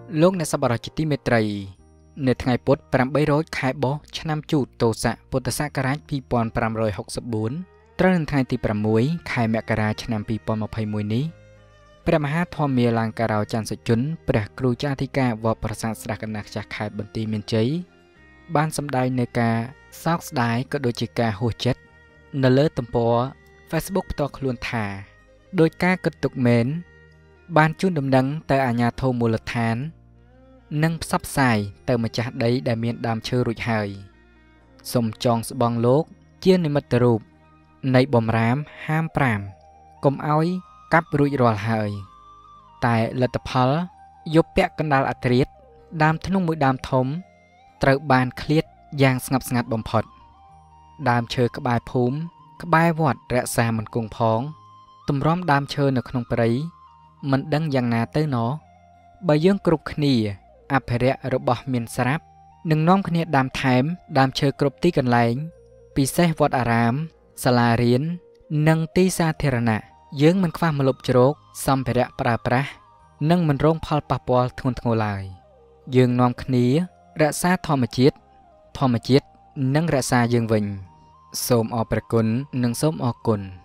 លោកអ្នកសប្បុរសជាទីមេត្រីនៅថ្ងៃពុធ800ខែបោះឆ្នាំជូតទស័កពុទ្ធសករាជ2564ត្រូវនៅថ្ងៃទី6ខែមករាឆ្នាំ2021នេះព្រះមហាធម្មមាលង្ការោចន្ទសុជនព្រះគ្រូចាធិការវត្តប្រាសាទស្រះកណ្ដាលខ្ចាស់ខេត្តបន្ទាយមានជ័យបានសម្ដែងនៅការសោកស្ដាយក៏ដូចជាការហួសចិត្តនៅលើទំព័រ Facebook ផ្ទាល់ខ្លួនថាដោយការគិតទុកមែនបានជូនដំណឹងទៅអាជ្ញាធរមូលដ្ឋាននិងផ្សព្វផ្សាយទៅម្ចាស់ដីដែលមានដើមឈើរួចហើយសូមចងស្បង់លោកជានិមិត្តរូបនៃបំរាមហាម5កុំឲ្យកាប់រួចរាល់ហើយតែលទ្ធផលយប់ពាក់កណ្ដាលអត្រាតដើមធ្នោះមួយដើមធំត្រូវបានឃ្លាតយ៉ាងស្ងប់ស្ងាត់បំផុតដើមឈើក្បែរភូមិក្បែរវត្តរក្សាមិនគង់ផងទម្រាំដើមឈើនៅក្នុងព្រៃមិនដឹងយ៉ាងណាទៅណោះបើយើងគ្រប់គ្នាអភិរក្សរបស់មានស្រាប់នឹងនាំគ្នាដាំថែមដើមឈើគ្រប់ទីកន្លែងពិសេសវត្តអារាមសាលារៀននិងទីសាធារណៈយើងមិនខ្វះម្លប់ជ្រោកសម្ភារៈប្រើប្រាស់និងមិនរងផលប៉ះពាល់ធ្ងន់ធ្ងរឡើយយើងនាំគ្នារក្សាធម្មជាតិនឹងរក្សាយើងវិញសូមអរព្រគុណនិងសូមអរគុណ